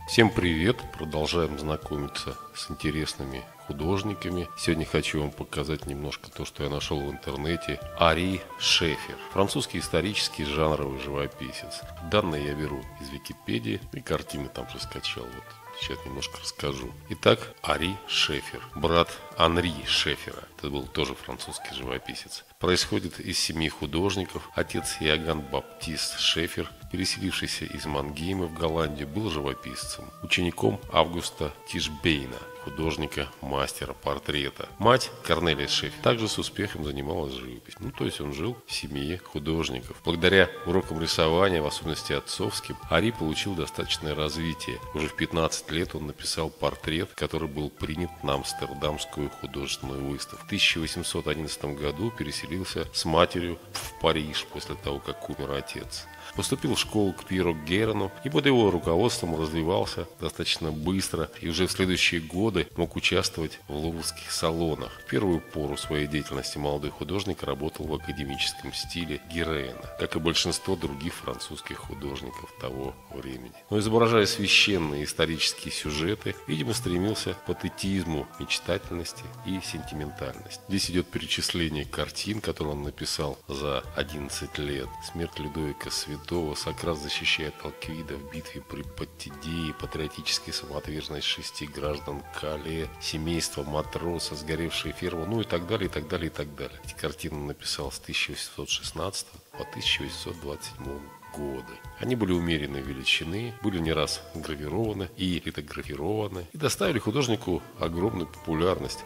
Всем привет! Продолжаем знакомиться с интересными художниками. Сегодня хочу вам показать немножко то, что я нашел в интернете. Ари Шефер. Французский исторический жанровый живописец. Данные я беру из Википедии и картины там же скачал. Вот. Сейчас немножко расскажу. Итак, Ари Шефер, брат Анри Шефера. Это был тоже французский живописец. Происходит из семьи художников. Отец Иоганн Баптист Шефер, переселившийся из Мангейма в Голландию, был живописцем, учеником Августа Тишбейна, художника, мастера портрета. Мать Корнелия Шефер также с успехом занималась живописью. То есть он жил в семье художников. Благодаря урокам рисования, в особенности отцовским, Ари получил достаточное развитие. Уже в 15 лет он написал портрет, который был принят на Амстердамскую художественную выставку. В 1811 году переселился с матерью в Париж после того, как умер отец. Поступил в школу к Пьеру Гейрону и под его руководством развивался достаточно быстро и уже в следующие годы мог участвовать в луврских салонах. В первую пору своей деятельности молодой художник работал в академическом стиле Герена, как и большинство других французских художников того времени. Но изображая священные исторические сюжеты, видимо, стремился к патетизму, мечтательности и сентиментальности. Здесь идет перечисление картин, которые он написал за 11 лет. «Смерть Людовика Святого», «Сократ защищает Алквида в битве при Паттидее», «Патриотическая самоотверженность 6 граждан Кале», «Семейство матроса», «Сгоревшая ферма», и так далее, и так далее, и так далее. Эти картины он написал с 1816 по 1827 годы. Они были умеренной величины, были не раз гравированы и литографированы и доставили художнику огромную популярность. В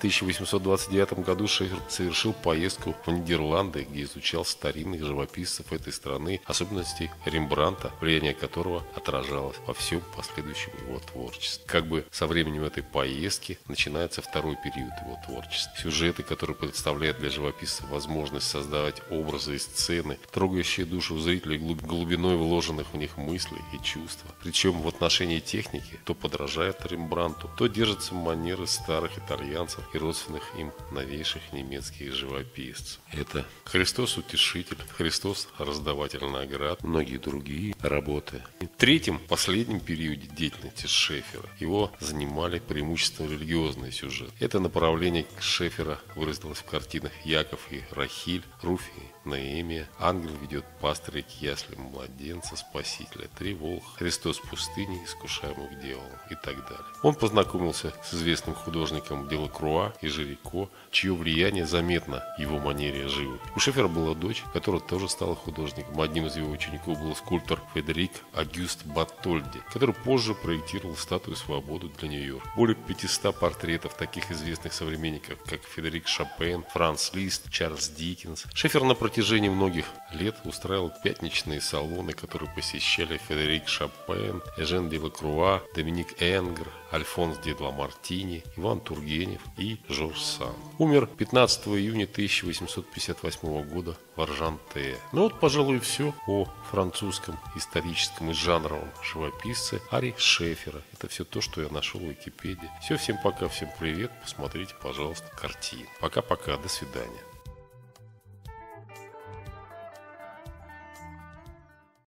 1829 году Шефер совершил поездку в Нидерланды, где изучал старинных живописцев этой страны, особенностей Рембрандта, влияние которого отражалось во всем последующем его творчестве. Как бы со временем этой поездки начинается второй период его творчества. Сюжеты, которые представляют для живописца возможность создавать образы и сцены, трогающие душу зрителей глубиной вложенных в них мыслей и чувств. Причем в отношении техники то подражает Рембрандту, то держится манеры старых итальянцев и родственных им новейших немецких живописцев. Это «Христос Утешитель», «Христос Раздаватель наград», многие другие работы. В третьем, последнем периоде деятельности Шефера его занимали преимущественно религиозные сюжеты. Это направление Шефера выразилось в картинах «Яков и Рахиль», «Руфь и Наэмия», «Ангел ведет пастыря к яслям младенца Спасителя», «Три волка», «Христос в пустыне, искушаемых дьяволом» и так далее. Он познакомился с известным художником Делакруа и Жирико, чье влияние заметно в его манере живописи. У Шефера была дочь, которая тоже стала художником. Одним из его учеников был скульптор Фредерик Агюст Бартольди, который позже проектировал статую свободы для Нью-Йорка. Более 500 портретов таких известных современников, как Фредерик Шопен, Франц Лист, Чарльз Диккенс. Шефер на протяжении многих лет устраивал пятничные салоны, которые посещали Фредерик Шопен, Эжен Делакруа, Доминик Энгер, Альфонс де Ламартини, Иван Тургенев и Жорж Санд. Умер 15 июня 1858 года в Аржантее. Пожалуй, все о французском историческом и жанровом живописце Ари Шефера. Это все то, что я нашел в Википедии. Все, всем пока, всем привет. Посмотрите, пожалуйста, картины. Пока-пока, до свидания.